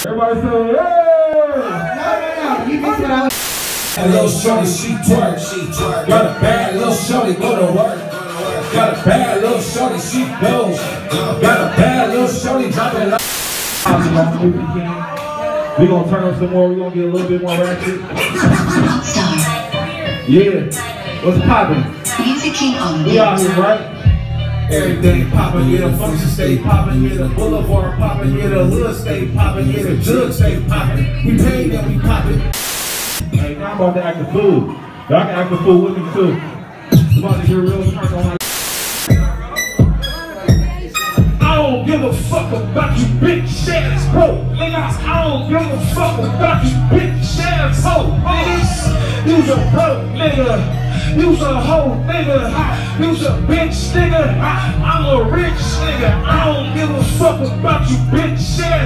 Everybody say, hey! A little shorty, she twerk. Got a bad little shorty, go to work. Got a bad little shorty, she goes. Got a bad little shorty, drop it like. We gonna turn up some more. We gonna get a little bit more ratchet. Yeah. What's poppin'? Music King on We out here, right? Everything poppin', yeah, the function stay poppin', yeah, the boulevard poppin', yeah, the hood stay poppin', yeah, the jug stay poppin'. We paid and we poppin'. Hey, now I'm about to act the fool. Y'all can act the fool with me too. I'm about to get real turn on. I don't give a fuck about you bitch ass hoe. Niggas, I don't give a fuck about you bitch ass hoe. Niggas, you's a broke nigga. You's a hoe nigga. You's a bitch nigga. I'm a rich nigga. I don't give a fuck about you bitch ass